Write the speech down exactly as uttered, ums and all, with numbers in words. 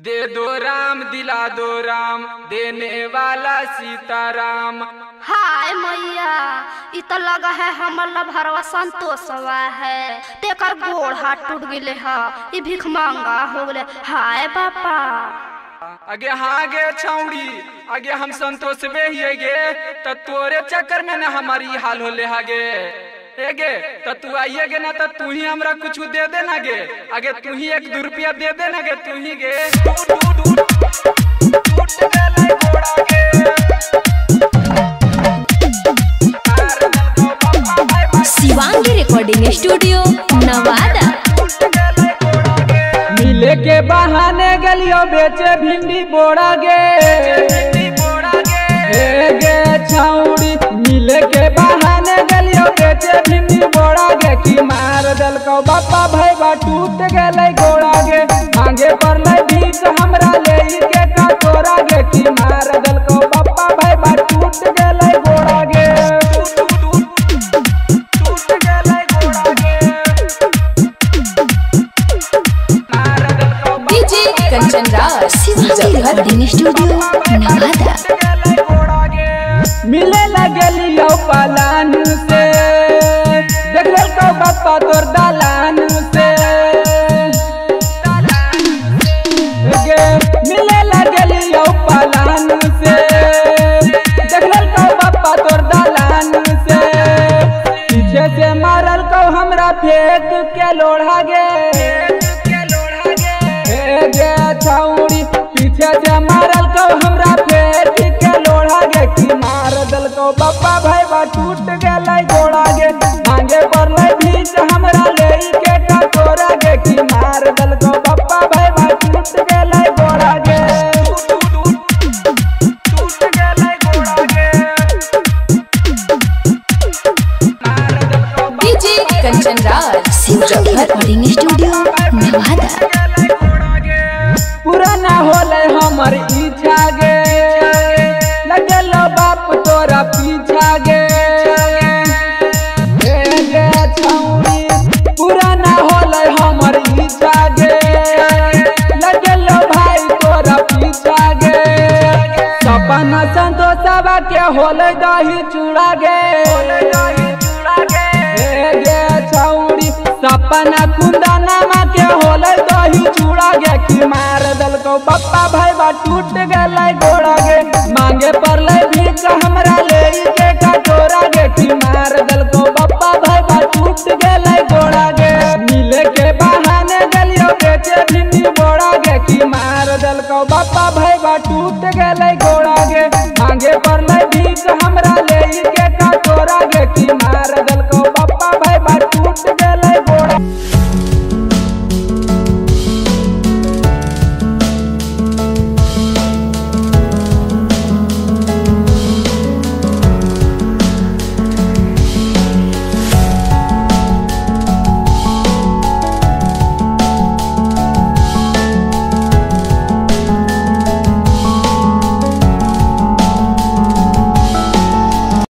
दे दो राम दिला दो राम देने वाला सीताराम। हाय मैया इ तो लगा है हमर लभरवा संतोषवा है तेकर गोड़ हाथ टूट गए है इ भीख मांगा हो गए। हाय बापा आगे हाँ गे छौड़ी आगे हम संतोष वे ही गे तो तोरे चक्कर में न हमारी हाल होले हागे गे तो तू आइए गे ना तो तू ही हमरा कुछ दे देना गे आगे तू ही एक दो रुपया दे देना गे तू ही गे शिवांगी रिकॉर्डिंग स्टूडियो नवादा। मिले के बहाने गलियो बेचे भिंडी बोड़ा गे गे छौड़ी मिले के बहाने गलियो बेचे भिंडी बोड़ा गे की मार दल को बापा भाई बा टूट गए गोड़ा गे मांगे पर भीख हमरा ले के का तोरा गे की मार दल को बापा भाई बा टूट गए गोड़ा गे DJ Kanchan Raj Shivangi recording studio Nawada. मिले लगलियो पलान से देख को बापा तोर दलान से मिले लगलियो पलान से देख को बापा तोर दलान से पीछे से मारल को हमरा फेंक के लोढ़ा गे गे छौड़ी पीछे से मारल को हमरा फेंक के लोढ़ा गे की मार दल को बापा भाई बा टूट गए गोड़ा गे मांगे पर भीख हमरा ले के का तोरा गे की मार दल को बापा भाई बा टूट गए गोड़ा गे DJ Kanchan Raj Shivangi recording studio Nawada. पूरा ना होले हमर इच्छा गे लगल बाप तोरा पीछा गे गे छौड़ी पूरा ना होले हमर इच्छा गे लगल भाई तोरा पीछा गे सपना संतोषवा के होले दही चूड़ा गे गे छौड़ी सपना कुंदनमा के होले दही चूड़ा गे की मार दल को बापा भाई बा टूट गए गोड़ा गे मांगे पर भीख हमरा ले के का तोरा गे की मार दल को बापा भाई बा टूट गए गोड़ा गे मिले के बहाने गलियो बेचे भिंडी बोड़ा गे की मार दल को बापा भाई बा टूट गए गोड़ा गे मांगे पर भीख हमरा